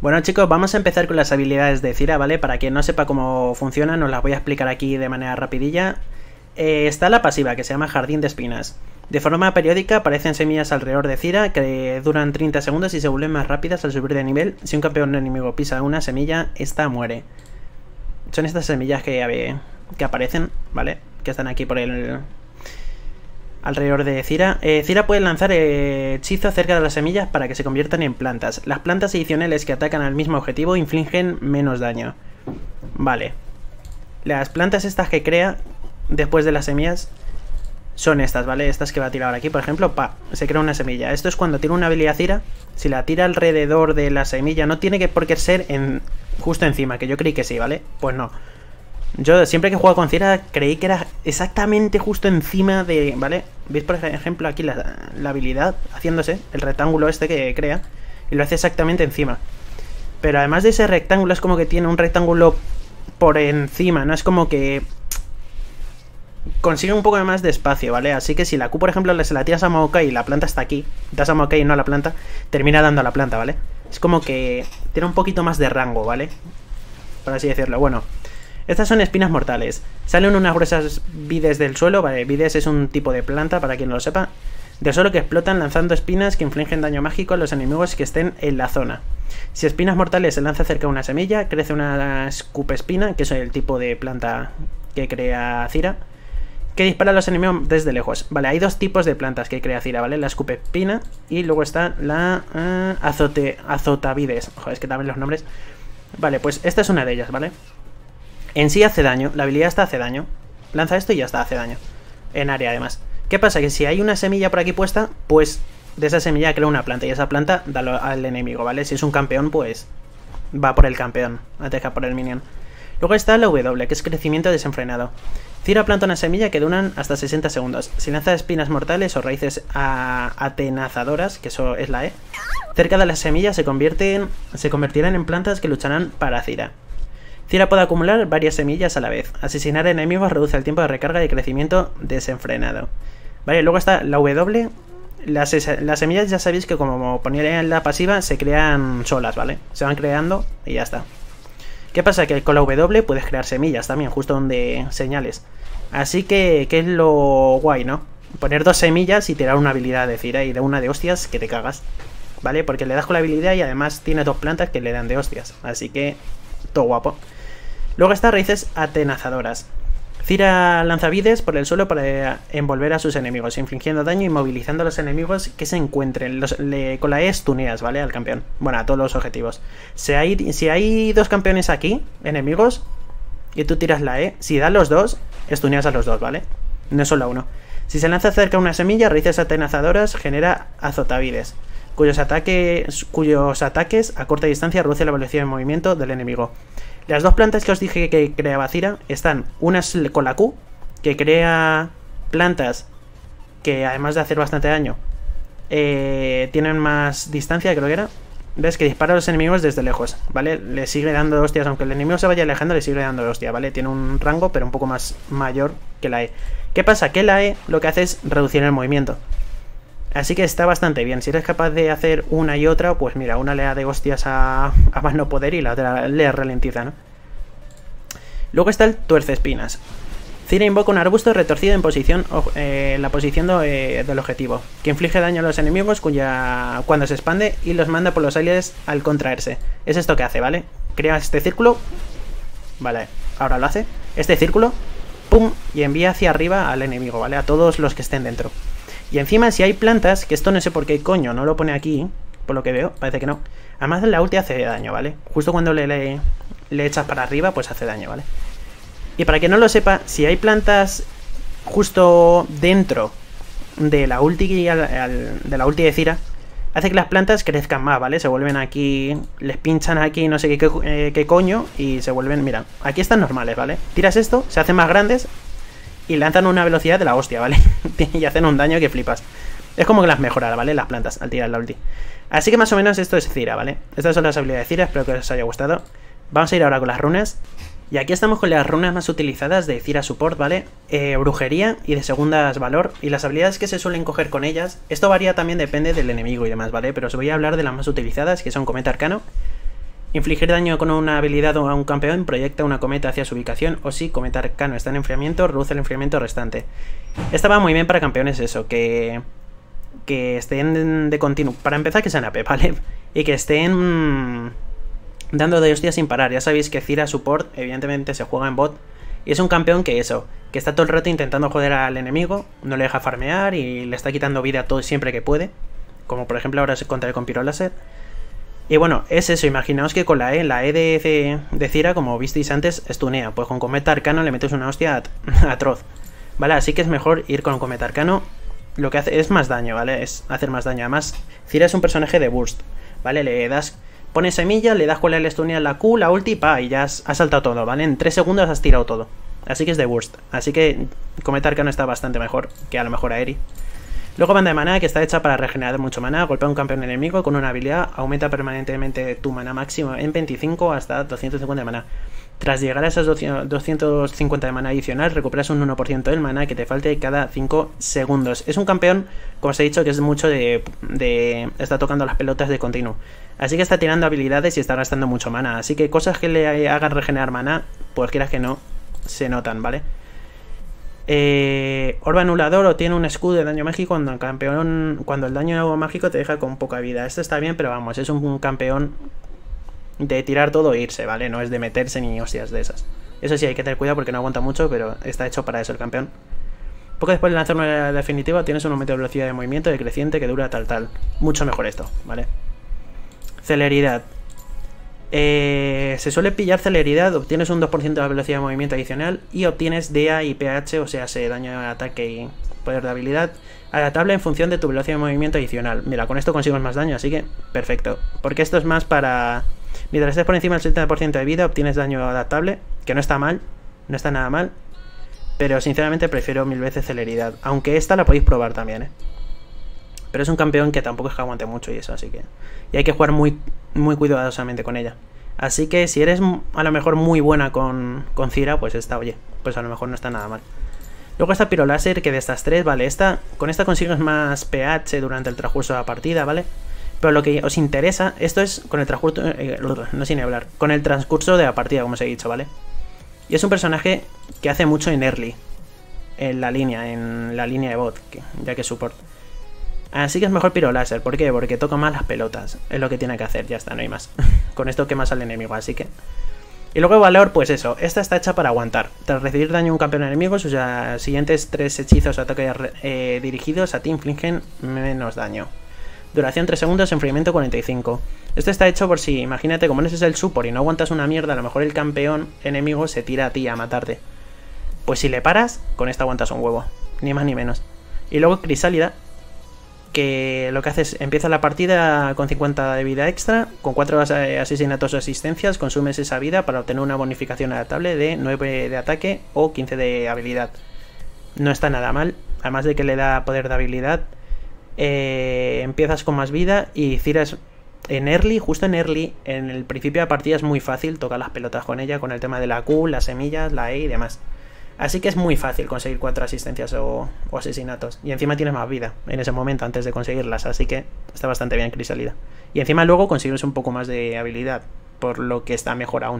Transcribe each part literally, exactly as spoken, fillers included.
Bueno chicos, vamos a empezar con las habilidades de Cira, ¿vale? Para quien no sepa cómo funcionan, os las voy a explicar aquí de manera rapidilla. Eh, está la pasiva, que se llama Jardín de Espinas. De forma periódica aparecen semillas alrededor de Cira que duran treinta segundos y se vuelven más rápidas al subir de nivel. Si un campeón enemigo pisa una semilla, esta muere. Son estas semillas que, que aparecen, ¿vale? Que están aquí por el... alrededor de Cira. Eh, Cira puede lanzar eh, hechizos cerca de las semillas para que se conviertan en plantas. Las plantas adicionales que atacan al mismo objetivo infligen menos daño. Vale. Las plantas estas que crea después de las semillas son estas, ¿vale? Estas que va a tirar ahora aquí, por ejemplo, pa, se crea una semilla. Esto es cuando tiene una habilidad Cira. Si la tira alrededor de la semilla, no tiene que por qué ser en, justo encima, que yo creí que sí, ¿vale? Pues no. Yo siempre que juego con Cira creí que era exactamente justo encima de... ¿Vale? ¿Veis por ejemplo aquí la, la habilidad haciéndose? El rectángulo este que crea. Y lo hace exactamente encima. Pero además de ese rectángulo es como que tiene un rectángulo por encima. No es como que... consigue un poco más de espacio, ¿vale? Así que si la Q, por ejemplo, se la tiras a Maokai y la planta está aquí, das a Maokai y no a la planta, termina dando a la planta, ¿vale? Es como que tiene un poquito más de rango, ¿vale? Por así decirlo. Bueno, estas son espinas mortales. Salen unas gruesas vides del suelo, ¿vale? Vides es un tipo de planta, para quien no lo sepa, del suelo que explotan lanzando espinas que infligen daño mágico a los enemigos que estén en la zona. Si espinas mortales se lanza cerca de una semilla, crece una escupespina, que es el tipo de planta que crea Cira, que dispara a los enemigos desde lejos. Vale, hay dos tipos de plantas que crea Cira, ¿vale? La escupespina y luego está la uh, azote, azotavides. Joder, es que también los nombres. Vale, pues esta es una de ellas, ¿vale? En sí hace daño, la habilidad esta hace daño. Lanza esto y ya está, hace daño. En área además. ¿Qué pasa? Que si hay una semilla por aquí puesta, pues de esa semilla crea una planta y esa planta da al enemigo, ¿vale? Si es un campeón, pues va por el campeón, antes que por el minion. Luego está la W, que es crecimiento desenfrenado. Cira planta una semilla que duran hasta sesenta segundos. Si lanza espinas mortales o raíces atenazadoras, que eso es la E, cerca de las semillas se convierten, se convertirán en plantas que lucharán para Cira. Cira puede acumular varias semillas a la vez. Asesinar enemigos reduce el tiempo de recarga y crecimiento desenfrenado. Vale, luego está la W. Las, las semillas ya sabéis que como ponía en la pasiva se crean solas, ¿vale? Se van creando y ya está. ¿Qué pasa? Que con la W puedes crear semillas también, justo donde señales. Así que, ¿qué es lo guay, no? Poner dos semillas y tirar una habilidad de Cira y de una de hostias que te cagas, ¿vale? Porque le das con la habilidad y además tiene dos plantas que le dan de hostias. Así que, todo guapo. Luego está raíces atenazadoras. Cira lanza vides por el suelo para envolver a sus enemigos, infligiendo daño y movilizando a los enemigos que se encuentren. Los, le, con la E stuneas, ¿vale? Al campeón. Bueno, a todos los objetivos. Si hay, si hay dos campeones aquí, enemigos, y tú tiras la E, si dan los dos, stuneas a los dos, ¿vale? No es solo uno. Si se lanza cerca una semilla, raíces atenazadoras genera azotavides, cuyos ataques, cuyos ataques a corta distancia reducen la velocidad de movimiento del enemigo. Las dos plantas que os dije que creaba Cira están unas con la Q, que crea plantas que además de hacer bastante daño, eh, tienen más distancia, creo que era. Ves que dispara a los enemigos desde lejos, ¿vale? Le sigue dando hostias, aunque el enemigo se vaya alejando, le sigue dando hostias, ¿vale? Tiene un rango, pero un poco más mayor que la E. ¿Qué pasa? Que la E lo que hace es reducir el movimiento. Así que está bastante bien. Si eres capaz de hacer una y otra, pues mira, una le da de hostias a, a más no poder y la otra le ralentiza, ¿no? Luego está el tuerce espinas. Cira invoca un arbusto retorcido en posición, eh, la posición de, eh, del objetivo, que inflige daño a los enemigos cuya, cuando se expande y los manda por los aires al contraerse. Es esto que hace, ¿vale? Crea este círculo. Vale, ahora lo hace. Este círculo, pum, y envía hacia arriba al enemigo, ¿vale? A todos los que estén dentro. Y encima si hay plantas, que esto no sé por qué coño no lo pone aquí, por lo que veo, parece que no. Además la ulti hace daño, ¿vale? Justo cuando le, le, le echas para arriba, pues hace daño, ¿vale? Y para que no lo sepa, si hay plantas justo dentro de la ulti, al, al, de la ulti de Cira, hace que las plantas crezcan más, ¿vale? Se vuelven aquí, les pinchan aquí no sé qué, qué, eh, qué coño y se vuelven, mira, aquí están normales, ¿vale? Tiras esto, se hacen más grandes y lanzan una velocidad de la hostia, ¿vale? Y hacen un daño que flipas. Es como que las mejora, ¿vale? Las plantas al tirar la ulti. Así que más o menos esto es Cira, ¿vale? Estas son las habilidades de Cira, espero que os haya gustado. Vamos a ir ahora con las runas. Y aquí estamos con las runas más utilizadas de Cira Support, ¿vale? Eh, brujería y de segundas valor. Y las habilidades que se suelen coger con ellas. Esto varía también, depende del enemigo y demás, ¿vale? Pero os voy a hablar de las más utilizadas, que son Cometa Arcano Infligir daño con una habilidad a un campeón, proyecta una cometa hacia su ubicación, o si cometa arcano está en enfriamiento, reduce el enfriamiento restante. Esta va muy bien para campeones eso, que, que estén de continuo. Para empezar, que sean A P, ¿vale? Y que estén dando de hostias sin parar. Ya sabéis que Zyra Support, evidentemente, se juega en bot. Y es un campeón que eso, que está todo el rato intentando joder al enemigo, no le deja farmear y le está quitando vida todo siempre que puede. Como por ejemplo ahora se contra con Pyro Láser. Y bueno, es eso, imaginaos que con la E, la E de, de, de Zyra, como visteis antes, stunea. Pues con Cometa Arcano le metes una hostia atroz. ¿Vale? Así que es mejor ir con Cometa Arcano. Lo que hace es más daño, ¿vale? Es hacer más daño. Además, Zyra es un personaje de burst, ¿vale? Le das, pones semilla, le das con el stunea la Q, la ulti, pa, y ya has, has saltado todo, ¿vale? En tres segundos has tirado todo. Así que es de burst. Así que Cometa Arcano está bastante mejor que a lo mejor Aeri. Luego banda de maná, que está hecha para regenerar mucho maná. Golpea a un campeón enemigo con una habilidad. Aumenta permanentemente tu maná máximo en veinticinco hasta doscientos cincuenta de maná. Tras llegar a esas doscientos cincuenta de maná adicional, recuperas un uno por ciento del maná que te falte cada cinco segundos. Es un campeón, como os he dicho, que es mucho de... de está tocando las pelotas de continuo. Así que está tirando habilidades y está gastando mucho maná. Así que cosas que le hagan regenerar maná, pues quieras que no, se notan, ¿vale? Eh, Orbe anulador obtiene un escudo de daño mágico cuando el campeón, cuando el daño mágico te deja con poca vida. Esto está bien, pero vamos, es un campeón de tirar todo e irse, ¿vale? No es de meterse ni hostias de esas. Eso sí, hay que tener cuidado porque no aguanta mucho, pero está hecho para eso el campeón. Poco después de lanzar una definitiva tienes un aumento de velocidad de movimiento decreciente que dura tal tal. Mucho mejor esto, ¿vale? Celeridad. Eh, se suele pillar celeridad, obtienes un dos por ciento de velocidad de movimiento adicional y obtienes D A y P H, o sea, se daño de ataque y poder de habilidad adaptable en función de tu velocidad de movimiento adicional. Mira, con esto consigues más daño, así que perfecto. Porque esto es más para... Mientras estés por encima del setenta por ciento de vida, obtienes daño adaptable, que no está mal, no está nada mal. Pero sinceramente prefiero mil veces celeridad, aunque esta la podéis probar también, ¿eh? Pero es un campeón que tampoco es que aguante mucho y eso, así que... Y hay que jugar muy, muy cuidadosamente con ella. Así que si eres a lo mejor muy buena con, con Zyra, pues esta, oye, pues a lo mejor no está nada mal. Luego está Pyro Láser, que de estas tres, vale, esta, con esta consigues más P H durante el transcurso de la partida, ¿vale? Pero lo que os interesa, esto es con el transcurso, eh, no sin hablar, con el transcurso de la partida, como os he dicho, ¿vale? Y es un personaje que hace mucho en early, en la línea, en la línea de bot, que, ya que es support. Así que es mejor Pyro Láser, ¿por qué? Porque toca más las pelotas, es lo que tiene que hacer, ya está, no hay más. Con esto quemas al enemigo, así que... Y luego Valor, pues eso, esta está hecha para aguantar. Tras recibir daño a un campeón enemigo, sus uh, siguientes tres hechizos o ataques eh, dirigidos a ti infligen menos daño. Duración tres segundos, enfriamiento cuarenta y cinco. Esto está hecho por si, imagínate, como no es el support y no aguantas una mierda, a lo mejor el campeón enemigo se tira a ti a matarte. Pues si le paras, con esta aguantas un huevo, ni más ni menos. Y luego Crisálida, que lo que hace es, empieza la partida con cincuenta de vida extra, con cuatro asesinatos o asistencias, consumes esa vida para obtener una bonificación adaptable de nueve de ataque o quince de habilidad. No está nada mal, además de que le da poder de habilidad, eh, empiezas con más vida y Zyra es en early, justo en early, en el principio de la partida es muy fácil tocar las pelotas con ella, con el tema de la Q, las semillas, la E y demás. Así que es muy fácil conseguir cuatro asistencias o, o asesinatos. Y encima tienes más vida en ese momento antes de conseguirlas. Así que está bastante bien Crisálida. Y encima luego consigues un poco más de habilidad, por lo que está mejor aún.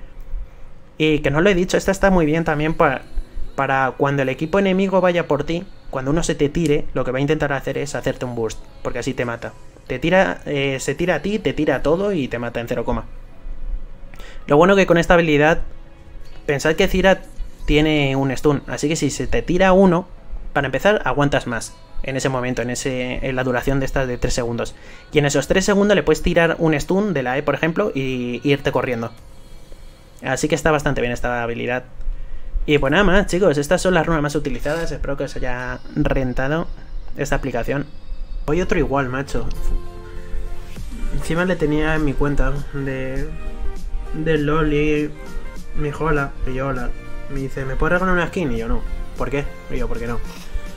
Y que no lo he dicho, esta está muy bien también para, para cuando el equipo enemigo vaya por ti. Cuando uno se te tire, lo que va a intentar hacer es hacerte un burst, porque así te mata. Te tira, eh, se tira a ti, te tira a todo y te mata en cero coma. Lo bueno que con esta habilidad, pensad que Zyra tiene un stun, así que si se te tira uno, para empezar aguantas más en ese momento, en ese en la duración de estas de tres segundos. Y en esos tres segundos le puedes tirar un stun de la E, por ejemplo, y, y irte corriendo. Así que está bastante bien esta habilidad. Y pues nada más, chicos, estas son las runas más utilizadas. Espero que os haya rentado esta aplicación. Hoy otro igual, macho. Encima le tenía en mi cuenta de del LOL y me dijo hola, y yo hola. Me dice, ¿me puedes regalar una skin? Y yo no. ¿Por qué? Y yo, ¿por qué no?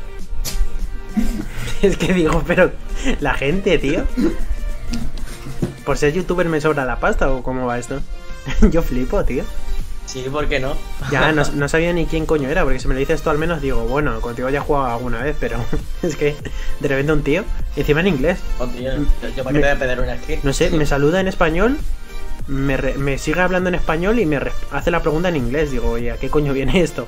Es que digo, pero la gente, tío. ¿Por ser youtuber me sobra la pasta o cómo va esto? Yo flipo, tío. Sí, ¿por qué no? Ya, no, no sabía ni quién coño era, porque si me lo dices tú al menos digo, bueno, contigo ya he jugado alguna vez, pero es que de repente un tío, encima en inglés. Oh, tío, yo para qué te voy a pedir una skin. No sé, me saluda en español me, re- me sigue hablando en español y me re- hace la pregunta en inglés. Digo, oye, ¿a qué coño viene esto?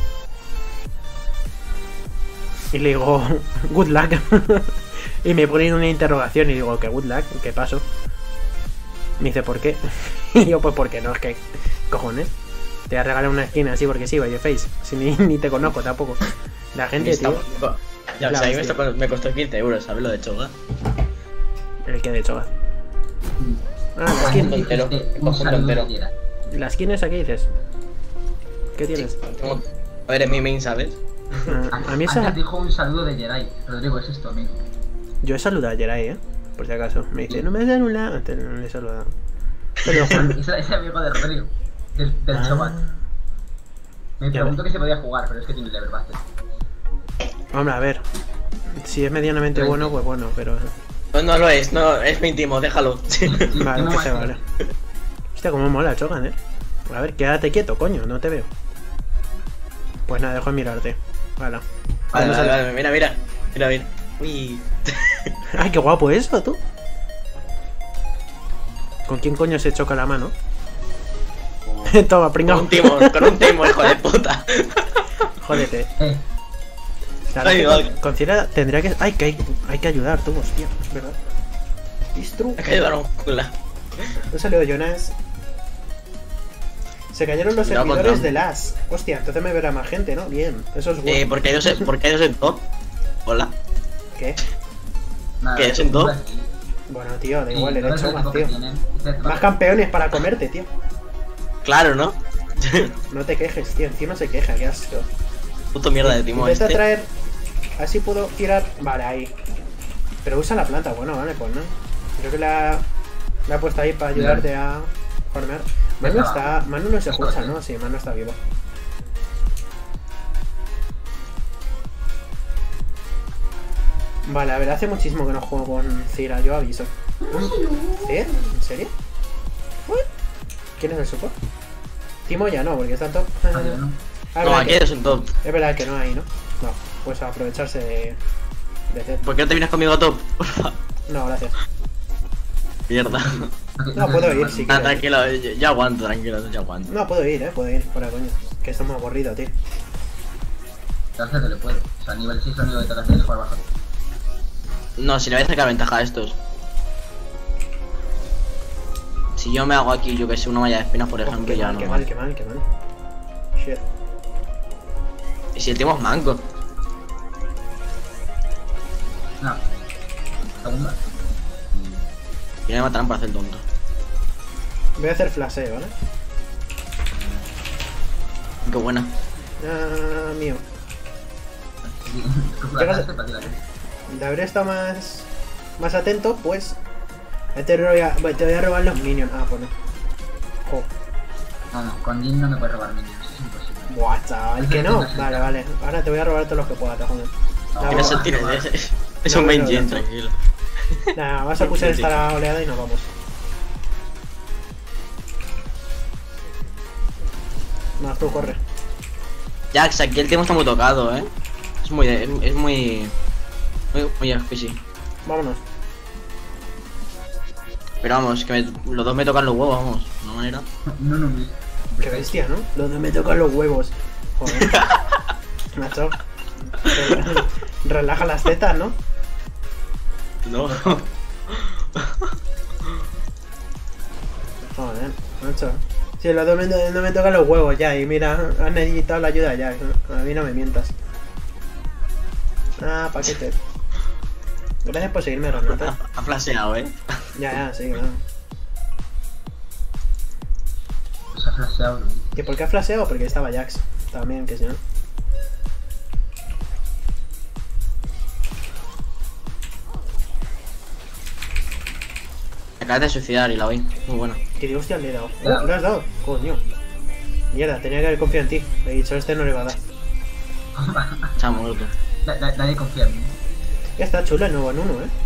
Y le digo, good luck. Y me pone una interrogación y digo, ¿qué good luck? ¿Qué pasó? Me dice, ¿por qué? Y yo, pues porque no, es que... ¿Cojones? Te voy a regalar una esquina así porque sí, vaya face. Si ni, ni te conozco tampoco. La gente, tío... Ya, o sea, a mí me costó, me costó quince euros, ¿sabes lo de Choga? El que de hecho. Ah, la Un skin. conjunto entero, un conjunto entero. ¿La skin esa qué dices? ¿Qué tienes? Tengo- A ver, en mi main, ¿sabes? Ah, a mí esa... Antes dijo un saludo de Jerai. Rodrigo, es esto, amigo. Yo he saludado a Jerai, ¿eh? Por si acaso. Me dice, no me has saludado. Antes no le he saludado. Pero Juan... Es ese amigo de Rodrigo. Del, del Ah. Chobat. Me Ya preguntó ves. que se podía jugar, pero es que tiene level bastante. Hombre, a ver. Si es medianamente bueno, pues bueno, pero... No, no lo es, no, es mi intimo, déjalo. Vale, ¿Cómo que va se a ser? vale. Hostia, cómo mola Chogan, ¿eh? A ver, quédate quieto, coño, no te veo. Pues nada, dejo de mirarte. Vale. Vale, Vamos a- vale, vale, mira, mira. Mira, mira. Uy. Ay, qué guapo eso, tú. ¿Con quién coño se choca la mano? Toma, Con pringao. un timo, con un timo, hijo de puta. Jódete. Eh, Claro, Ay, que vale. con- considera, tendría que... Ay, que hay, hay que ayudar, tú, hostia, es verdad. Distru. Hay que ayudar a un cula. Un saludo, Jonas. Se cayeron los Cuidado con servidores Trump. de las. Hostia, entonces me verá más gente, ¿no? Bien, eso es bueno. Eh, ¿por qué ellos en, por qué ellos en top? Hola. ¿Qué? nada, ¿Qué es en top? Bueno, tío, da Sí, igual, no eres ves el chogas, equipo que tío. tienen. Dices, Más campeones para comerte, tío. Claro, ¿no? No te quejes, tío. Encima se queja, qué asco. Puto mierda de timo Intenta este. traer... Así puedo tirar... Vale, ahí. Pero usa la planta, bueno, vale, pues no. Creo que la... La he puesto ahí para ayudarte a farmear. Manu está... Manu no se escucha, ¿no? Sí, Manu está vivo. Vale, a ver, hace muchísimo que no juego con Cira, yo aviso. ¿Eh? ¿En serio? ¿What? ¿Quién es el support? Timo ya no, porque está en top. Adiós, ¿no? Ah, No, verdad aquí que- eres un top. es verdad que no hay, ¿no? No, pues aprovecharse de... de Zed. ¿Por qué no te vienes conmigo a top? Porfa. No, gracias. Mierda. No, puedo ir, si Ah, quieres. tranquilo, yo, yo aguanto, tranquilo, yo aguanto. No, puedo ir, eh, puedo ir, fuera coño. Que esto es muy aburrido, tío. Entonces te le puedo. O sea, nivel seis lo único que te hacer es jugar bajo. No, si le voy a sacar ventaja a estos. Si yo me hago aquí, yo que sé, una malla de espinas, por Oh, ejemplo, qué ya mal, no. qué vale. mal, qué mal, qué mal. Shit. Y si el timo es manco. No. Segunda. Y no me matarán por hacer el tonto. Voy a hacer flasheo, ¿vale? Qué buena. Ah, mío. Llegas... De haber estado más... Más atento, pues... Te voy a, te voy a robar los minions. Ah, pues no. Jo. No, no, con Jin no me puedes robar minions, es imposible. Buah, chaval, que no. Vale, vale. Ahora te voy a robar todos los que pueda, te joder. No, La Tiene broma. sentido, es, es, es No, un main no, gen, no. tranquilo. Nada, vas a acusar esta oleada y nos vamos. Más tú corre. Jax, aquí el timo está muy tocado, eh. Es muy, es, es muy... Muy, muy difícil. Vámonos. Pero vamos, que me- los dos me tocan los huevos, vamos. De una manera. No, no, no. Qué bestia, ¿no? Donde me tocan los huevos. Joder. Macho. Relaja las tetas, ¿no? No. Joder, macho. Si los dos me, no me tocan los huevos ya. Y mira, has necesitado la ayuda ya. A mí no me mientas. Ah, paquete. Gracias por seguirme, Renata. Ha flasheado, eh. Ya, ya, sí, claro. Pues ha flasheado, ¿no? ¿Y por qué ha flasheado? Porque estaba Jax. También, que si no. Me acabas de suicidar y la oí. Muy buena. Que digo, hostia, le he dado. Oh, ¿lo has dado? Coño. Mierda, tenía que haber confiado en ti. He dicho, este no le va a dar. Se ha muerto. Da- da- Nadie confía en mí. Ya está chulo el nuevo en uno, eh.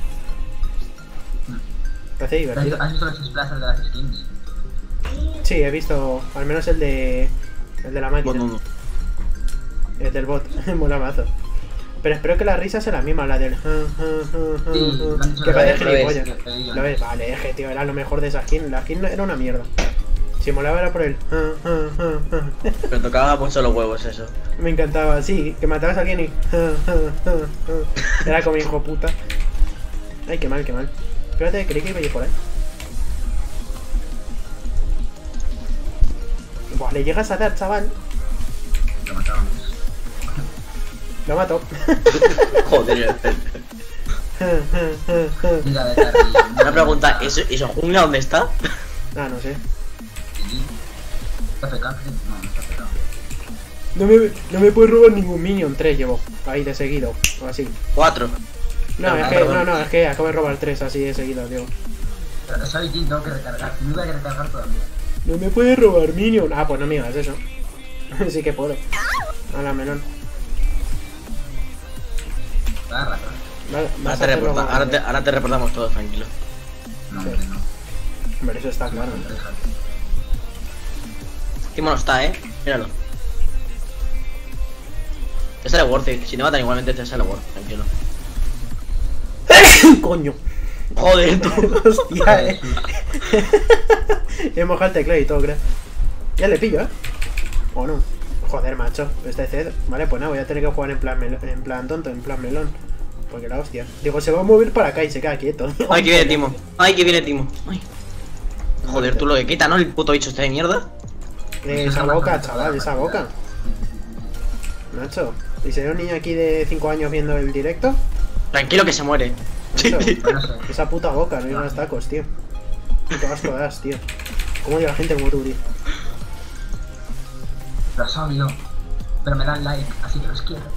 Parece ¿Has divertido. visto- ¿Has visto los splashes de las skins? Sí, he visto al menos el de. El de la máquina. Bueno, no. El del bot. Mola mazo. Pero espero que la risa sea la misma, la del... Sí, lo han dicho que que parece lo ves, gilipollas. que te digan. ¿Lo ves? Vale, es que tío, era lo mejor de esa skin. La skin era una mierda. Si molaba era por el... Pero tocaba mucho los huevos eso. Me encantaba, sí, que matabas a alguien y... Era como hijo puta. Ay, qué mal, qué mal. Espérate, creí que iba a ir por ahí. Buah, le llegas a dar, chaval. Lo matábamos. Lo mato. Joder. Mira de Carry. Una pregunta, ¿eso, ¿eso jungla dónde está? Ah, no sé. ¿Está F K? No, no está F K. No me, no me puedes robar ningún minion. Tres llevo. Ahí de seguido. O así. Cuatro. No, No, es no, que, perdón. no, no, es que acabo de robar tres así de seguido, tío. Pero soy Jin, tengo que recargar. Me iba a recargar todavía. No me puedes robar minion. Ah, pues no me digas eso. Sí que puedo. A la melón. Da razón. Vale, Ahora vas te, a hacerlo reporta- con- ahora, te, ahora te reportamos todos, tranquilo. No, Sí. hombre, no. Hombre, eso está claro. ¿no? Déjate. Qué mono está, eh. Míralo. Te sale worth it. Si te matan igualmente te sale worth it, tranquilo. Coño. Joder, tú. Hostia, eh. He mojado el teclado y todo, creo. Ya le pillo, eh. O no. Joder, macho. Este C E D. Vale, pues nada, voy a tener que jugar en plan, mel- en plan tonto, en plan melón. Porque la hostia. Digo, se va a mover para acá y se queda quieto. Ay, que viene Timo. Ay, que viene Timo. Ay. Joder, tú lo que quita, ¿no? El puto bicho este de mierda. Eh, esa boca, chaval, esa boca. Macho. ¿Y si hay un niño aquí de cinco años viendo el directo? Tranquilo que se muere. Macho, Bueno, sé. esa puta boca, no hay unos tacos, tío. Qué asco das, tío. ¿Cómo llega gente como tú, tío? Los odio. Pero me dan like, así que los quiero.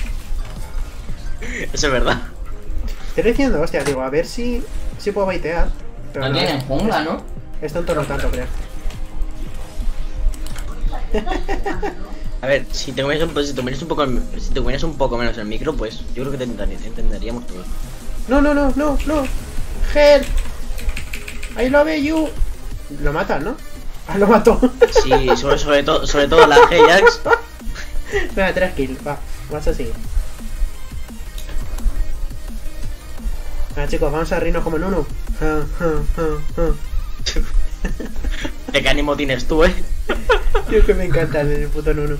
Eso es verdad. Estoy diciendo, hostia, digo, a ver si, si puedo baitear. Pero No no, tienen jungla, ¿no? es tonto no tanto, creo. A ver, si te comieras un, pues, si te comieras un poco el- si te comieras un poco menos el micro, pues yo creo que te entendería- entenderíamos todos. No, no, no, no, no. Help. I love you. Lo matan, ¿no? Ah, lo mató. Sí, sobre, sobre todo sobre todo la G-Jax. Venga, tres kills, va. Vas así. Venga, chicos, vamos a reírnos como en uno. Ja, ja, ja, ja. ¿Qué ánimo tienes tú, eh? Tío, que me encanta el puto Nunu.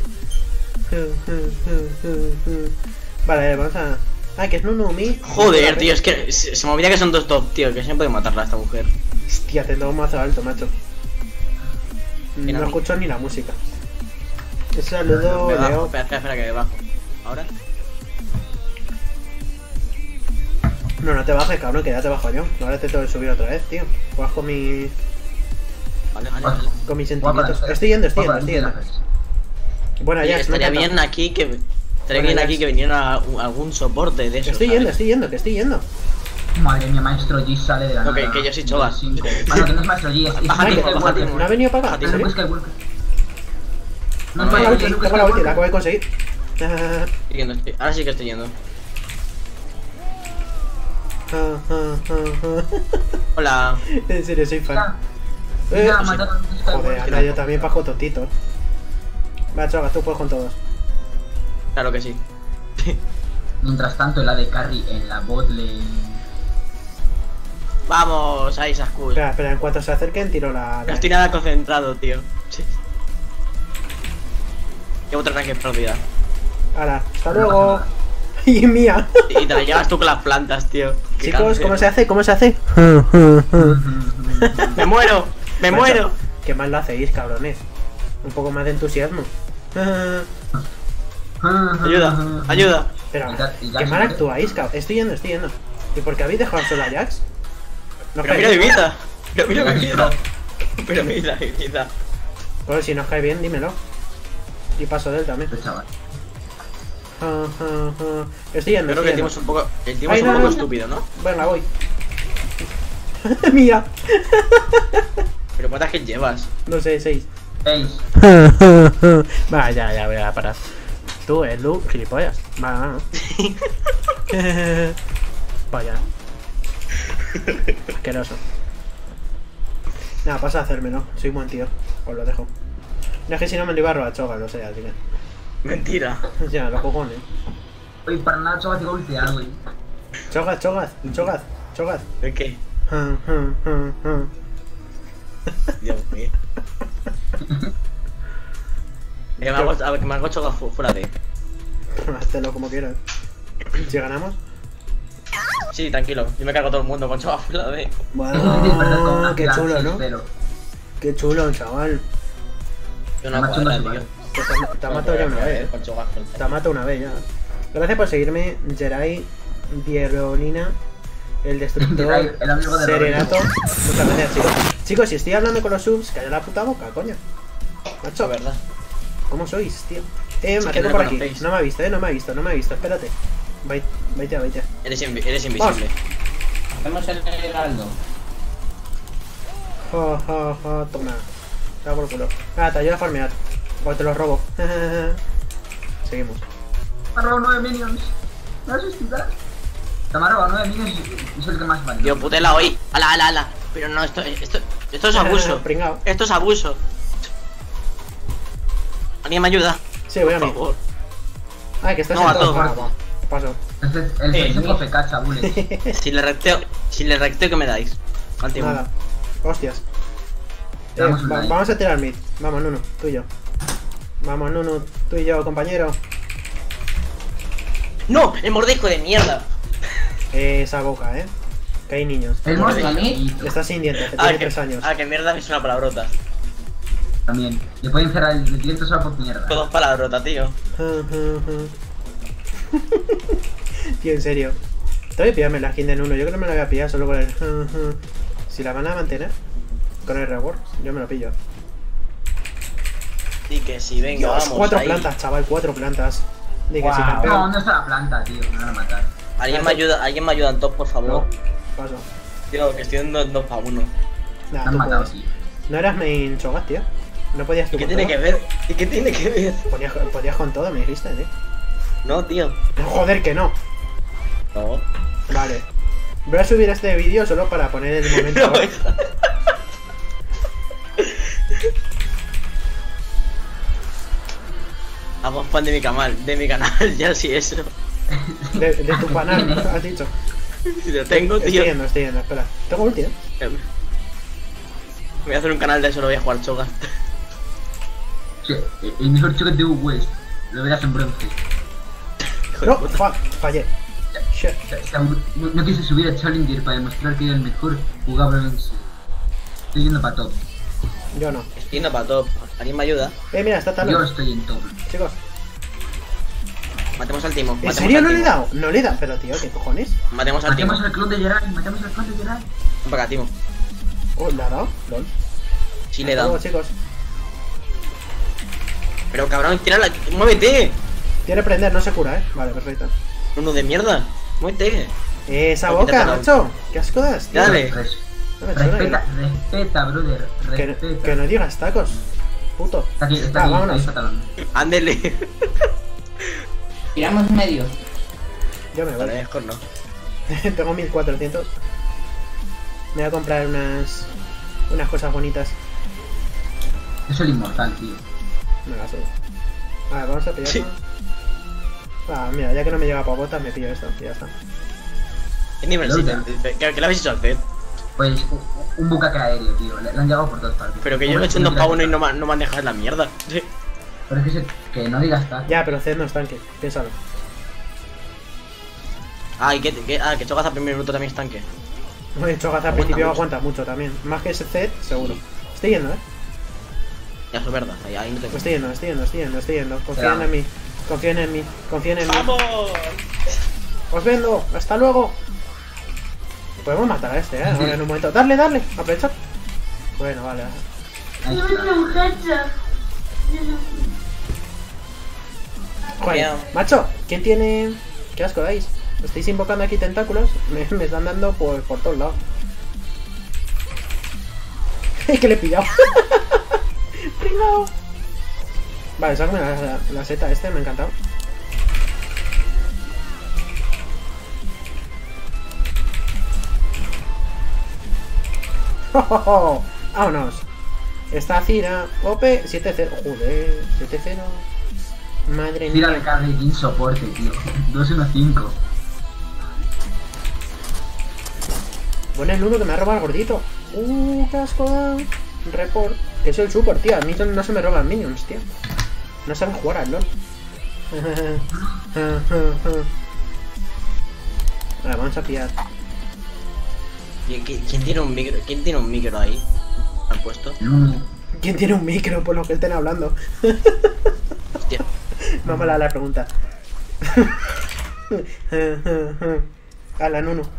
Vale, vamos a... Ah, que es Nunu Mi. Joder, tío, es que se, se me olvida que son dos top, tío, que se puede matarla a esta mujer. Hostia, te tengo un mazo alto, macho. Mira, No mi- escucho ni la música. Un saludo, Me bajo, Leo. espera, espera, espera, que me bajo. ¿Ahora? No, no te bajes, cabrón, que ya te bajo yo. Ahora te tengo que subir otra vez, tío. Juegas con mi... Vale, vale, vale. con mis Guapa, sentimientos. eh. Estoy yendo, estoy yendo, Guapa, estoy yendo. dices. Bueno, Oye, ya, estaría bien aquí que estaría Bueno, bien ya aquí es- que viniera un- algún soporte de eso. Estoy yendo, estoy yendo, que estoy yendo. Madre mía, Maestro G sale de la No, que- nada. que yo soy Choba. Cinco. Ah, no, que no es Maestro G, es, es Baja Luke tiempo, baja Skywalker. tiempo. ¿No ha venido para acá? Baja ¿En Es tiempo. Luke serio? Skywalker. No, No, Tengo la no, ulti, es Luke tengo la ulti, la Skywalker. acabo de conseguir. Ah, Estoy yendo, estoy- ahora sí que estoy yendo. ah, ah, ah, Hola. ah. En serio, soy fan. Mira, Eh, mira, sí. mataron a Luke Joder, Skywalker. anda, yo también bajo tontito. Va, chaval, tú juegas con todos. Claro que sí. Mientras tanto, la de Carry en la bot lane. Vamos, ahí Saskus. Espera, espera, en cuanto se acerquen, tiro la... No estoy nada concentrado, tío. Sí. Llevo otro ranking perdida. Hala, hasta luego. Y mía. Y te la llevas tú con las plantas, tío. Qué Chicos, cáncer. ¿cómo se hace? ¿Cómo se hace? ¡Me muero! ¡Me Macho, muero! ¿Qué mal lo hacéis, cabrones? Un poco más de entusiasmo. Ayuda, ayuda. Pero, Y ya- y ya qué se mal muere. actuáis, cabrón. Estoy yendo, estoy yendo. ¿Y por qué habéis dejado solo a Jax? ¿No Pero os mira cae mi bien? vida. Pero mira mi vida. Pero mira mi vida. Bueno, si no os cae bien, dímelo. Y paso de él también. Este chaval. Ah, ah, ah. Estoy yendo, Yo creo que estoy el Timo yendo. es un poco, el Timo Ay, es un no, poco no, no. estúpido, ¿no? Venga, voy. Mira. Pero ¿cuántas que llevas? No sé, seis. Seis. Va, ya, ya, voy a parar. Tú, el Lu, gilipollas. Va, va, no. Vaya. Asqueroso. Nada, pasa a hacérmelo. Soy buen tío. Os lo dejo. No es que si no me lo iba a robar Choga, lo sé, así que. Mentira. Ya, los cojones. Oye, para nada Chogas te iba a ultear, güey. Chogas, chogas, chogas, chogas. ¿De qué? Ah, ah, ah, ah. Dios mío. Que me hago, a ver, que me hago chogas fu- fuera de. Hazlo como quieras. Si ganamos. Sí, tranquilo. Yo me cargo todo el mundo con chogas fuera de. Bueno, qué chulo, ¿no? Qué chulo, chaval. Yo no Me ha hecho cuadra, una tío. Te, te ha matado ya una vez. Con chogas fuera. Te ha matado una vez ya. Gracias por seguirme, Jerai, Vierolina, el destructor, Jerai, el amigo de Serenato. Muchas gracias, chicos. Chicos, si estoy hablando con los subs, calla la puta boca, coño. Macho, Es verdad. ¿cómo sois, tío? Eh, Es me que acerco no por me aquí. conocéis. No me ha visto, eh, no me ha visto, no me ha visto. Espérate. Vai- Vaite, vaite. Eres, invi- eres invisible. Hacemos el heraldo. Jo, jo, jo, toma. Te da por culo. Ah, te ayuda a farmear. O te lo robo. Seguimos. Me ha robado nueve minions. ¿Me vas a suicidar? Te me ha robado nueve minions y soy el que más vale. Tío, putela hoy. Ala, ala, ala. Pero no, esto, esto, esto es abuso. Pringao. Esto es abuso. ¿Alguien me ayuda? Sí, voy a Por mí. favor. Ah, que estás No, a en todo. todos. Ah, va. Paso. Entonces, el Eh, F no. F K, chabules. Si le recteo, si le recteo, ¿qué me dais? Antimo. Nada. Hostias. Te Eh, damos un va- like. vamos a tirar mid. Vamos, Nunu, tú y yo. Vamos, Nunu, tú y yo, compañero. ¡No! ¡El mordisco de mierda! Eh, esa boca, eh. Que hay niños. El ¿Mordisco monstruo a mí? Está sin dientes, que Ah, tiene que, tres años. ah, que mierda es una palabrota. También. Le pueden cerrar el directo solo por mierda. Todos palabrotas, tío. Tío, en serio. Tengo que pillarme la skin de Nuno. Yo creo que me la voy a pillar solo con el. Si la van a mantener con el reward, yo me lo pillo. Y que si venga, Dios, vamos. cuatro ahí. plantas, chaval, cuatro plantas. Di que si Guau. campeón. No, no está la planta, tío. Me van a matar. ¿Alguien me ayuda, alguien me ayuda en top, por favor? No, paso. Tío, que estoy dando dos para uno. Nah, Me han tú matado, puedes. tío. No eras main Chogas, tío. No podías ¿Y tú qué con tiene todo. que ver? ¿Y qué tiene que ver? Podías, podías con todo, me dijiste, tío. No, tío. Joder, que no. No. Vale. Voy a subir este vídeo solo para poner el momento. No, ¿vale? hija. Hago fan de mi canal, de mi canal, ya sí eso. De, de tu canal, has dicho. Si lo tengo, Estoy tío. yendo, estoy yendo, espera. Tengo ulti, ¿eh? Voy a hacer un canal de eso, lo voy a jugar chogas. Sí, el mejor choque de West. Lo verás en bronce. No, fa fallé. Shit. O sea, está- no, no quise subir a Challenger para demostrar que era el mejor jugador en sí. Estoy yendo para top. Yo no. Estoy yendo para top. ¿Alguien me ayuda? Eh, mira, está Yo Talon. estoy en top. Chicos. Matemos al timo. ¿En matemos serio al no le he timo. dado? No le he dado. Pero tío, ¿qué cojones? Matemos al timo. Matemos al clon de Gerard, matemos al clon de Gerard. Ven para acá, timo. Oh, ¿le ha dado? Lol. Sí le he Hasta dado. luego, chicos. Pero cabrón, tírala. ¡Muévete! Tiene prender, no se cura, eh. Vale, perfecto. Uno de mierda. Muévete. Eh, esa Aquí te boca, ha pegado. macho. ¿Qué asco das, tío? Dale. Res- No me suena respeta, respeta, brother. Que, Respeta. que no digas tacos. Puto. Está aquí, está Ah, aquí, vámonos. ahí está Talón. Ándele. Tiramos medio. Yo me voy. Vale, mejor no. Tengo mil cuatrocientos. Me voy a comprar unas. Unas cosas bonitas. Es el inmortal, tío. Me las subo. A ver, vamos a pillar. Sí. Ah, mira, ya que no me llega para botas, me pillo esto y ya está. ¿Qué nivel Lucha. siete? ¿Qué, ¿Qué le habéis hecho al Zed? Pues un, un bucaque aéreo, tío. Le, le han llegado por todas partes. Pero que yo lo he hecho en dos para uno y no me, no me han dejado en la mierda. Sí. Pero es que, se, que no digas tal. Ya, pero Zed no es tanque, piénsalo. Ah, y que, que, ah, que Chogas a primer minuto también es tanque. De hecho, Gaza al Aguanta principio mucho. aguanta mucho también. Más que ese Zed, seguro. Estoy yendo, eh. Ya, eso es verdad. Ahí, ahí no te Estoy yendo, estoy yendo, estoy yendo, estoy yendo. Confíen Cuidado. en mí. Confíen en mí. Confíen en mí. ¡Vamos! Os vendo. Hasta luego. Podemos matar a este, eh. Ahora en un momento. Darle, darle. Aprovechad. Bueno, vale. Ahí está. Joder, Bien. macho, ¿quién tiene...? ¿Qué asco dais? Estáis invocando aquí tentáculos, me, me están dando por, por todos lados. Que le he pillado. Pringao. Vale, sácame la, la, la seta este, me ha encantado. ¡Oh, oh, oh! ¡Vámonos! Esta Cira, O P, siete cero. Joder, siete cero. Madre Tira mía. de carga y soporte, tío. dos uno cinco. Bueno, el uno que me ha robado el gordito. Uh, qué asco da. Report. Que es el super, tío. A mí no se me roban minions, tío. No saben jugar al LOL. Vale, vamos a pillar. ¿Qui- qui- ¿Quién tiene un micro? ¿Quién tiene un micro ahí? ¿Han puesto? No. ¿Quién tiene un micro por lo que estén hablando? Hostia. No me la la pregunta. A la Nunu.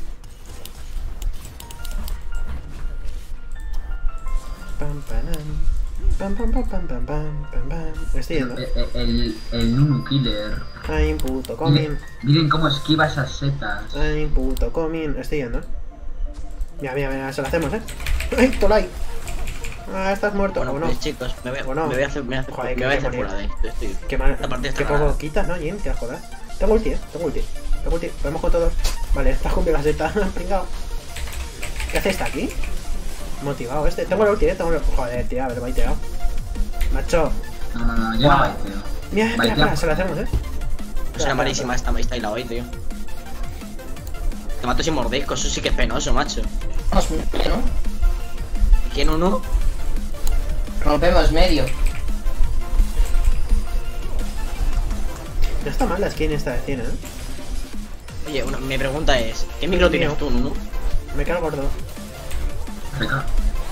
Pam, pam, pam, pam, pam, pam, pam, pam, pam, pam. Estoy yendo. El, el, el Nunu Killer. Ay, puto coming. Miren, miren cómo esquiva esas setas. Ay, puto coming. Estoy yendo. Mira, mira, mira, se lo hacemos, eh. Ay, Tolai. Ah, estás muerto. Bueno, ¿O no? pues chicos, me voy, ¿O no? me voy a hacer, me voy a hacer, Joder, me voy a qué hacer fuera de esto. Estoy... Qué mal. Esta partida está Qué poco ganada. quitas, ¿no, Jin? Te jodas. Tengo ulti, eh. Tengo ulti. Tengo ulti. Podemos con todos. Vale, estás con la seta. Pringao. ¿Qué hace esta aquí? Motivado este. Tengo la ulti, eh. Tengo la... Joder, tío, a ver, baiteado. Macho. No, no, no, yo no Guau. baiteo. Mira, espera, Baitea. espera, se la hacemos, eh. O sea, malísima esta, esta y la hoy, tío. Te mato sin mordisco, eso sí que es penoso, macho. Vamos medio, ¿no? ¿Quién uno? Rompemos medio. No está mal la skin esta de cien, eh. Oye, una, mi pregunta es, ¿qué micro Mío. tienes tú, Nuno? Me quedo gordo. Reca.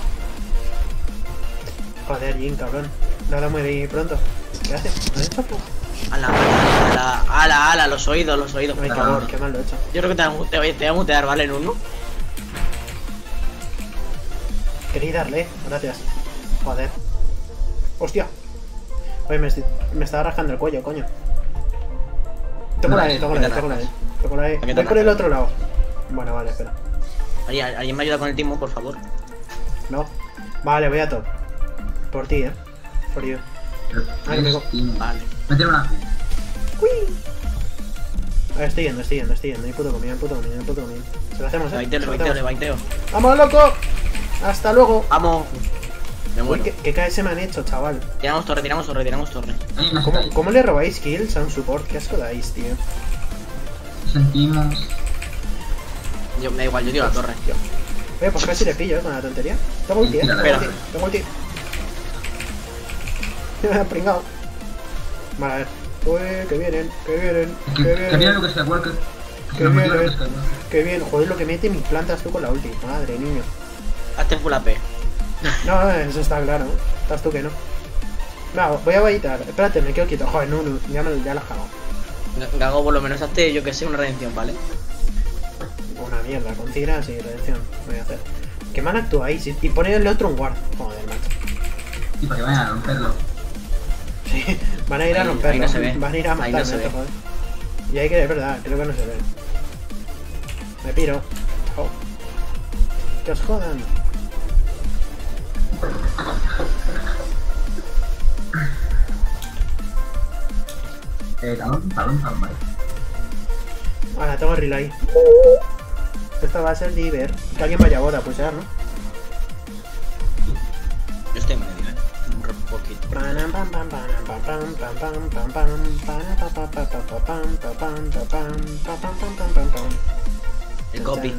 Joder, Jin, cabrón. Nada muy pronto. ¿Qué hace? ¿Lo he hecho? Ala, ala, ala, ala, ala, los oídos, los oídos. Ay, por cabrón, favor. qué mal lo he hecho. Yo creo que te voy a mutear, te voy a mutear, ¿vale, Nuno? Quería darle, gracias. Joder. Hostia. Oye, me, estoy- me estaba rascando el cuello, coño. Toco la E, toco la E, toco la E. Toco la E. Aquí te Voy por el rascas. otro lado. Bueno, vale, espera. Oye, ¿alguien me ayuda con el timo, por favor? No. Vale, voy a top. Por ti, eh. For you. Ay, me co- Vale. Meter una Q. A ver, estoy yendo, estoy yendo, estoy yendo. Hay puto comida, hay puto comida, hay puto comida. Se lo hacemos, eh. Le baiteo, Se le lo baiteo, le hacemos. baiteo. ¡Vamos, loco! Hasta luego. Vamos. Me Uy, muero. ¿qué, qué K S me han hecho, chaval? Tiramos torre, tiramos torre, tiramos torre. Hay una ¿Cómo, seta. ¿Cómo le robáis kills a un support? ¿Qué asco dais, tío? Sentimos. Yo, me da igual, yo tiro la torre. Eh, pues casi le pillo, eh, con la tontería. Tengo ulti, eh. Tengo Espera. ulti, tengo ulti. Pringao. Vale, a ver. Uy, que vienen, que vienen, Que, que que viene vienen. lo que Skywalker. Que se Que nos metió viene. Luke Skywalker. Que bien, joder, lo que mete mis plantas tú con la ulti. Madre niño. Hazte full A P. No, no, eso está claro. Estás tú que no. No, voy a baitar. Espérate, me quedo quieto. Joder, no, no, ya, me, ya la has cagado. Gago, por lo menos hazte, yo que sé, una redención, ¿vale? Una mierda, con tiras y redención. Voy a hacer. Que mal actuáis y, y poner el otro un guard. Joder, macho. Y para que vayan a romperlo. Sí, van a ir a Ahí- romperlo. ahí no se ve. Van a ir a Ahí no matarme, se ve. joder. Y hay que, es verdad, creo que no se ve. Me piro. Chao. Que os jodan. Eh, talón, talón, talón, vale. Ahora tengo relay. Esta va a ser Diver. Que alguien vaya a boda, pues ya, ¿no? Yo estoy en medio, ¿eh? Un ro- poquito. Panam, pam, pam, panam, pam, pam, pam, pam, pam, pam, panam, pa, pa, pa, pa, pa, pam, pa, pam, pa, pam, pa, pam, pam, pam, pam, pam. El copy.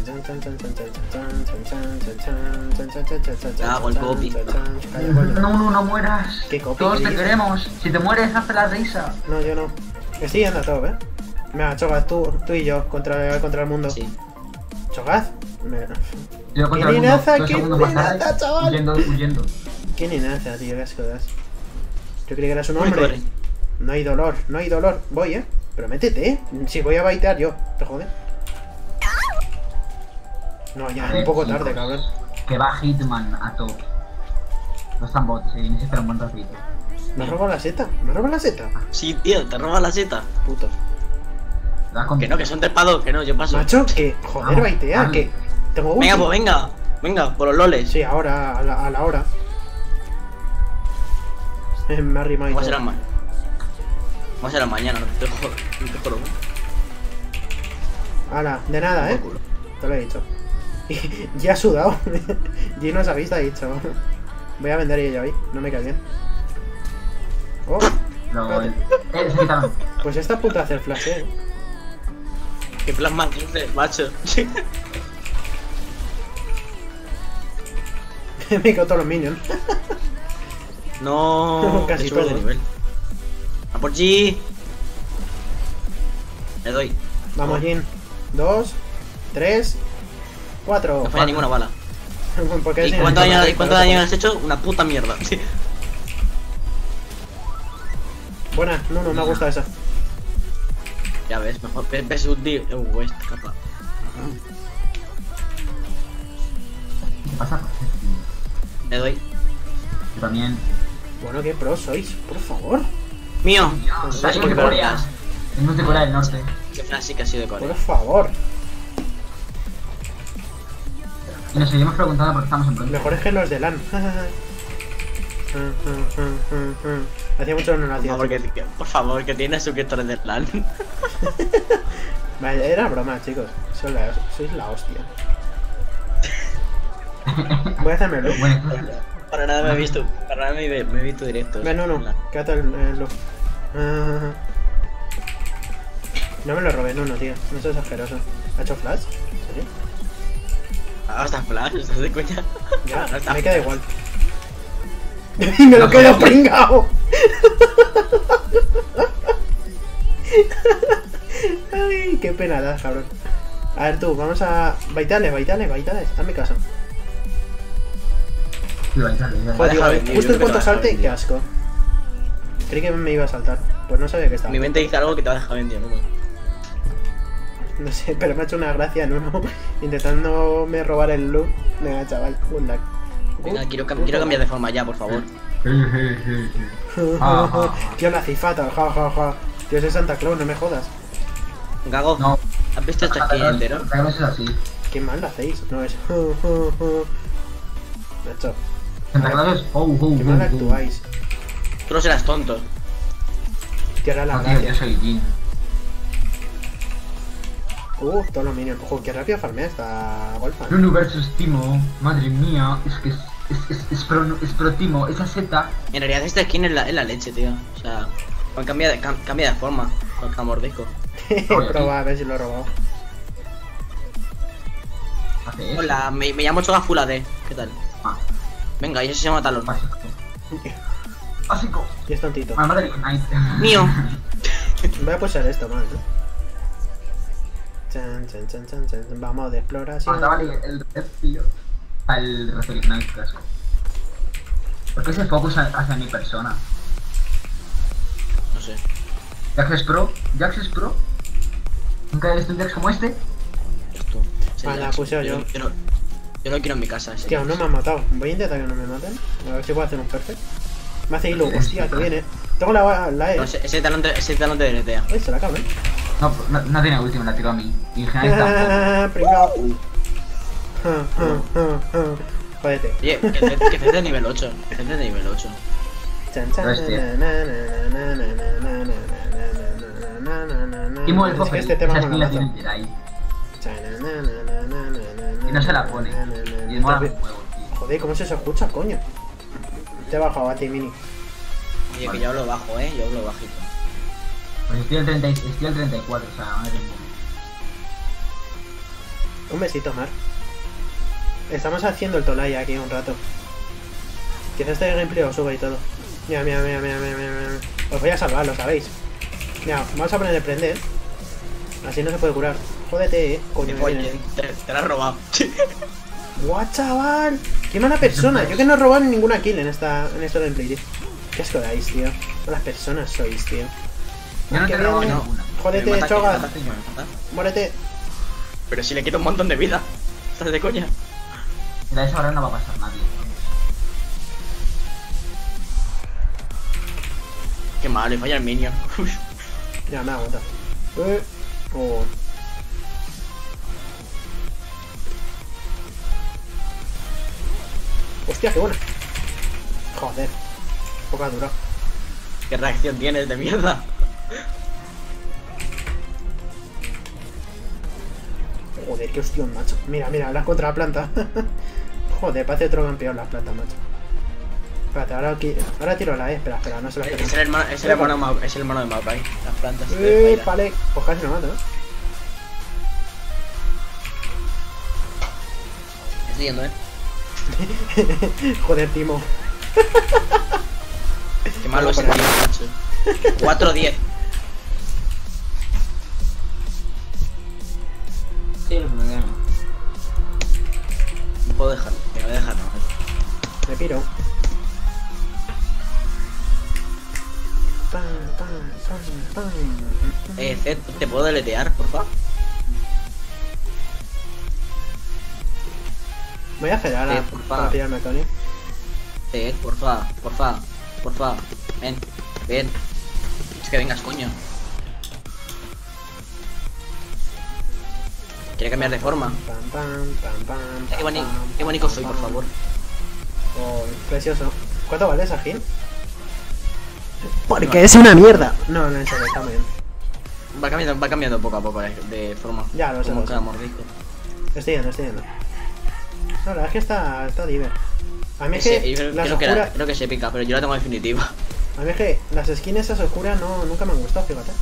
Hago el copy. No, no, no mueras. ¿Qué copy, Todos te querido? queremos. Si te mueres, hazte la risa. No, yo no. Estoy yendo a top, ¿eh? Mira, Chogaz, tú, tú y yo contra, contra el mundo. Sí. ¿Chogaz? Me... Yo contra ¡Qué el mundo, ninaza, dos qué segundos más ninaza, tarde, chaval! Huyendo, huyendo. Qué ninaza, tío, qué asco das. Yo creí que eras un Uy, hombre. corre. No hay dolor, no hay dolor. Voy, ¿eh? Pero métete, ¿eh? Si voy a baitear yo, ¿te jode? No, ya, un poco tarde, cabrón. Que va Hitman a top. No están bots, eh, necesitan un buen ratito. Me roba la seta, me roba la seta. Sí, tío, te robas la seta. Puto. Da con- Que no, que son trepados, que no, yo paso. Macho, que joder, Vamos, baitea, vamos. que tengo ulti. Venga, pues venga. Venga, por los loles. Sí, ahora, a la, a la hora. Eh, me ha rimado y Vamos a todo. ser mañana. Vamos a ser mañana, no te jodas. No te jodas. Hala, de nada, ¿eh? Por culo. Te lo he dicho. Y ya ha sudado. Gino se ha visto, ha dicho. Voy a vender ella hoy, no me cae bien. Oh, Pero... Eh, se quitaron. Pues está a punto de hacer flash, eh. Qué plan más dulce, macho. Me quedo todos los minions. No, Casi he subido de todo. nivel. A por G. Le doy. Vamos, Jin. Dos, tres, cuatro. No falla ninguna bala. Porque ¿Y es cuánto inevitable, daño, ¿vale? cuánto daño has hecho? Una puta mierda. Sí. Buena, no, no me gusta esa. Ya ves, mejor. Ves, ves un tío. Uh, West, capa. ¿Qué pasa? Le doy. Yo también. Bueno, qué pro sois, por favor. Mío. Dios, ¿Sabes soy por de qué Corea. Corea? Venimos de Corea del Norte. Que Flash sí que ha sido de Por Corea. favor. Y nos seguimos preguntando por qué estamos en bronce. Mejores que los de LAN. Hacía mucho que no lo Por hacía. favor, que, que- por favor, que tiene suscriptores de LAN. Vale, era broma, chicos. Sois la, sois la hostia. Voy a hacerme el look. Bueno, Para nada me he visto. Para nada me, he- me he visto directos. Ven, no, no. Quédate el, el look. Ah. No me lo robé, no, no, tío. No seas asqueroso. ¿Ha hecho flash? ¿En serio? Ah, está Flash, ¿estás de coña? Ya, No está me queda igual. Y me lo quedo pringao. Ay, qué pena das, cabrón. A ver tú, vamos a... Baitales, baitales, baitales. Hazme caso. sí, vale, vale, vale. Joder, dejar tío, vendido, justo yo en creo que cuanto te va a salte, dejar qué vendido. asco. Creí que me iba a saltar. Pues no sabía que estaba. Mi mente dice algo que te va a dejar vendido, ¿no? No sé, pero me ha hecho una gracia en uno intentándome robar el look. Venga, chaval, good luck. Venga, Good- quiero, cam- good quiero luck. cambiar de forma ya, por favor. Ah, ah, ah. Tío, la cifata, ja, ja, ja. Tío, ese es Santa Claus, no me jodas. Gago, No. ¿has visto esto aquí entero? Cada vez es así. Qué mal lo hacéis. No es. Nacho, Santa Claus es oh, oh, qué mal oh, oh. actuáis. Tú no serás tonto. Tío, era la No, tío, yo gracia. soy Jin. Uh, todos los minions. Ojo, qué rápido farmea esta golfa. Nunu versus Timo. Madre mía, es que es, es, es, es, pro, es pro Timo. Esa seta. En realidad esta skin es la, es la leche, tío. O sea, pues cambia de, cam- cambia de forma con cada mordisco. Proba a ver si lo he robado. Hace eso. Hola, me, me llamo Choga Full A D. ¿Qué tal? Ah, Venga, y ese se llama Talon. básico. Básico. Y es tontito. Ah, madre Knight. Mío. Voy a pulsar esto más, ¿no? Chan, chan, chan, chan, chan. Vamos de exploración. Faltaba el, el red, tío. Al Raspberry Knight, casco. ¿Por qué se focus a- hacia mi persona? No sé. Jax es pro. Jax es pro. Nunca he visto un Jax como este. Esto. Es el Ah, la Jax. puse yo. Yo, no, yo no quiero en mi casa. Ese Hostia, aún no me han matado. Voy a intentar que no me maten. A ver si puedo hacer un perfect. Me hace hilo, hostia, que viene. Tengo la, la E. No, ese, ese talón te, ese talón te deletea. Uy, se la cabrón. No, no, no tiene ulti, me la tiró a mí. Y en general tampoco. Ah, pringao. Ah, ah, ah, ah. Jódete. Oye, que Zed que Zed de nivel ocho. Que Zed de nivel ocho. Chan, chan, Hostia. na, na, na, na, na, na, na, na, na, na, na, na, na. Timo el Es cofre. que este tema Esa mola skin la mazo. tiene Jedi. Chan, na, na, na, na, na, na, Y no se la pone. na, na, na, Y mola na. un huevo, tío. Joder, ¿cómo se escucha, coño? Te he bajado a ti, Mini. Oye, que yo hablo bajo, eh. Yo hablo bajito. Pues estoy al treinta, y- estoy al treinta y cuatro, o sea, madre mía. Un besito, Mar. Estamos haciendo el Tolaya aquí un rato. Quizás este gameplay os suba y todo. Mira, mira, mira, mira, mira, mira, mira. Os voy a salvar, lo sabéis. Mira, vamos a poner el prender. Así no se puede curar. Jódete, eh. Coño, me Oye, viene. te, te la has robado. ¡Guau, chaval! ¡Qué mala persona! Yo que no he robado ninguna kill en esta en este gameplay, tío. ¿Qué asco dais, tío? Malas personas sois, tío. Yo no Que te he robado viene. ninguna. Jódete, Me mata, que Choga. me mata, que me mata. Muérete. Pero si le quito un montón de vida. ¿Estás de coña? Mira, esa hora no va a pasar nadie. Qué malo, y falla el minion. Ya, me aguanta. Eh. Oh. Hostia, qué buena. Joder. Poca dura. ¿Qué reacción tienes de mierda? Joder, qué hostión, macho. Mira, mira, las contra la planta. Joder, parece otro campeón las plantas, macho. Espérate, ahora, aquí, ahora tiro la E. Espera, espera, no se la Es espera. el hermano, es el hermano, Mau- es el hermano de Maokai. Las plantas de Eh, Fairy. vale, pues casi lo mato, ¿no? Estoy yendo, eh. Joder, Timo. Qué malo Vamos es a el poner- macho. cuatro diez. Sí, lo primero. No puedo dejar. Me voy a dejar, no. Me piro. Pam, pam, pam, pam. Eh, Zed, ¿te puedo deletear, por favor? Voy a hacer ahora Eh, por para favor. pillarme a Tony. Zed, porfa, porfa, porfa. Ven, ven. Es que vengas, coño. Quiere cambiar de forma. Pam, pam, pam, pam, Qué, pam, boni pam, qué bonito pam, soy, por pam. favor. Oh, precioso. ¿Cuánto vale esa Gil? Porque es una mierda. No, no, en serio, está muy bien. Va cambiando, va cambiando poco a poco de, de forma. Ya, lo sé, Como lo cada sé. mordisco. Estoy yendo, estoy yendo. No, la verdad es que está, está diver. A mí es Ese- que yo creo, las creo que era- oscuras, creo que es épica, pero yo la tengo definitiva. a mí es que las skins esas oscuras no, nunca me han gustado, fíjate.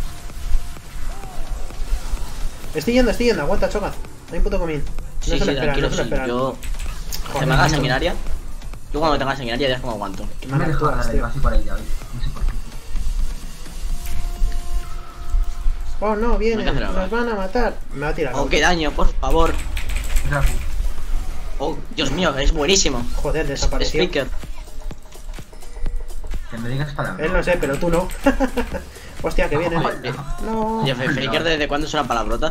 Estoy yendo, estoy yendo, aguanta, choca. Hay un puto comín. No Sí, se sí, lo espera, tranquilo, no se lo sí. espera. Yo. Joder, Se me haga macho. sanguinaria. Yo cuando tenga sanguinaria ya es como aguanto. Qué No me mal dejo actúas, darle tío. así por ella hoy. No sé por qué. Oh no, vienen, No hay que hacer nos van a matar. Me va a tirar. Oh, qué daño, por favor. Es la Q. Oh, Dios mío, es buenísimo. Joder, Es desapareció. Speaker. Que me digas para Él no sé, pero tú no. Hostia, que vienen. Joder. No. Oye, Faker, ¿desde cuándo es una palabrota?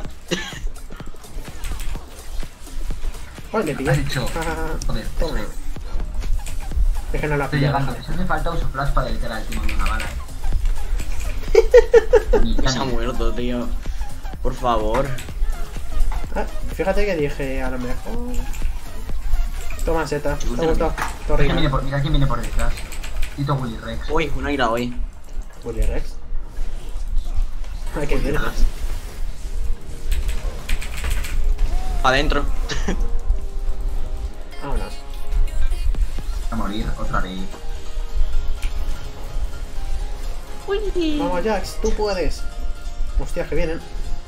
Joder, le pillé. Has dicho. Joder, Toma. eso. Es que no la Estoy pillé. llegando. Si hace falta uso flash para detener al timón de una bala, eh. Ni Se ha tan- muerto, tío. Por favor. Ah, fíjate que dije a lo mejor. Toma seta. Te ha Última. gustado. Está Mira quién viene horrible. por, mira quién viene por detrás. Tito Willy Rex. Uy, un águila hoy. Willy Rex. Ay, que viene. Adentro. Vámonos. A morir otra vez. Vamos, Jax, tú puedes. Hostia, que vienen.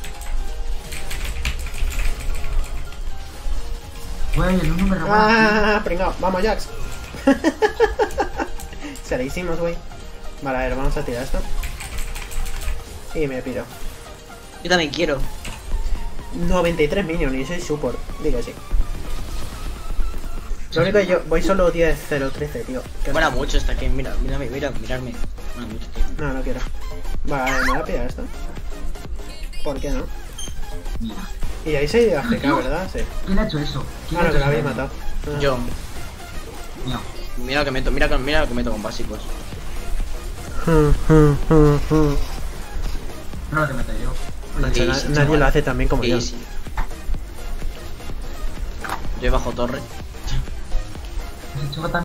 Güey, el número Ah, pringao. Vamos, Jax. Se la hicimos, güey. Vale, a ver, vamos a tirar esto. Y me piro. Yo también quiero. noventa y tres minions y soy support. Digo sí. Lo único que yo voy solo diez cero trece, tío. Que Fuera mucho esta que mira, mírame, mira, mirarme. Bueno, mucho, tío. No, no quiero. Vale, me voy a pillar esto. ¿Por qué no? Mira. Y ahí se ha ido a F K, ¿verdad? Sí. ¿Quién ha hecho eso? ¿Quién Ah, ha no, que hecho la habéis eso? matado. Ah. Yo. Mío. Mira lo que meto, mira, mira lo que meto con básicos. Hmm, hmm, hmm, hmm. No lo que meto yo. Macho, na- Easy, nadie chaval. lo hace tan bien como yo. Easy. Yo bajo torre. Ese chico tan